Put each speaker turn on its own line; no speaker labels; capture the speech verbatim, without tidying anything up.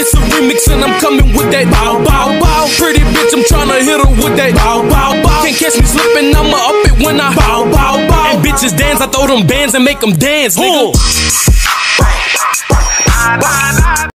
It's a remix and I'm coming with that bow, bow, bow. Pretty bitch, I'm tryna hit her with that bow, bow, bow. Can't catch me slipping, I'ma up it when I bow, bow, bow. And bitches dance, I throw them bands and make them dance, nigga.